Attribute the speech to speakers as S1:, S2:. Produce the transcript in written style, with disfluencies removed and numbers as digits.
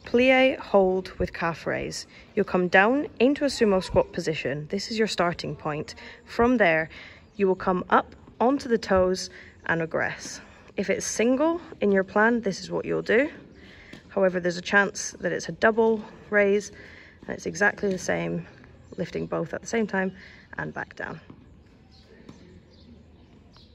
S1: Plie, hold with calf raise. You'll come down into a sumo squat position. This is your starting point. From there, you will come up onto the toes and regress. If it's single in your plan, this is what you'll do. However, there's a chance that it's a double raise and it's exactly the same, lifting both at the same time and back down.